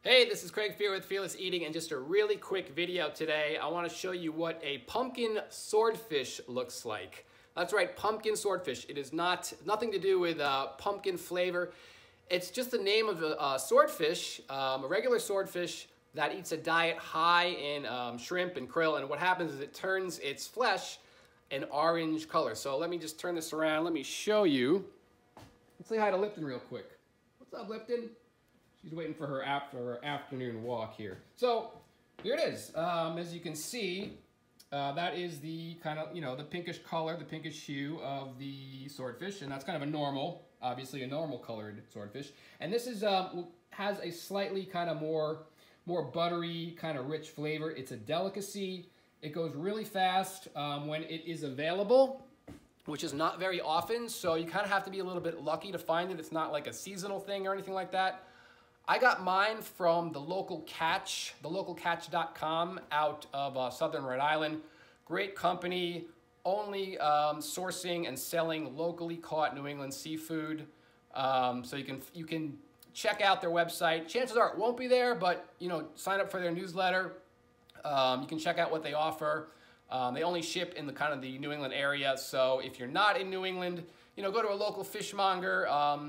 Hey, this is Craig Fear with Fearless Eating, and just a really quick video today. I want to show you what a pumpkin swordfish looks like. That's right, pumpkin swordfish. It is nothing to do with pumpkin flavor. It's just the name of a swordfish, a regular swordfish that eats a diet high in shrimp and krill, and what happens is it turns its flesh an orange color. So let me just turn this around. Let me show you. Let's say hi to Lipton real quick. What's up, Lipton? She's waiting for her afternoon walk here. So here it is. As you can see, that is the kind of, the pinkish color, the pinkish hue of the swordfish, and that's kind of a normal, obviously a normal colored swordfish. And this is has a slightly kind of more buttery, kind of rich flavor. It's a delicacy. It goes really fast when it is available, which is not very often. So you kind of have to be a little bit lucky to find it. It's not like a seasonal thing or anything like that. I got mine from the local catch, thelocalcatch.com out of southern Rhode Island. Great company, only sourcing and selling locally caught New England seafood. So you can check out their website. Chances are it won't be there, but sign up for their newsletter. You can check out what they offer. They only ship in the New England area. So if you're not in New England, go to a local fishmonger.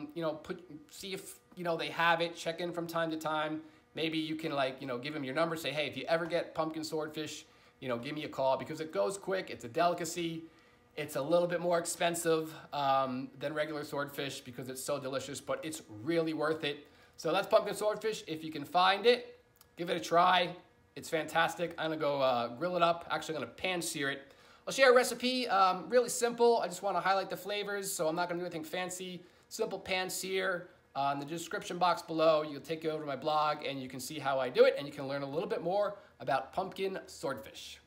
See if they have it. Check in from time to time. Maybe you can give them your number. Say, hey, if you ever get pumpkin swordfish, give me a call, because it goes quick. It's a delicacy. It's a little bit more expensive than regular swordfish because it's so delicious, but it's really worth it. So that's pumpkin swordfish. If you can find it, give it a try. It's fantastic. I'm gonna go grill it up. Actually, I'm gonna pan sear it. I'll share a recipe, really simple. I just wanna highlight the flavors, so I'm not gonna do anything fancy. Simple pan sear. In the description box below, you'll take you over to my blog and you can see how I do it, and you can learn a little bit more about pumpkin swordfish.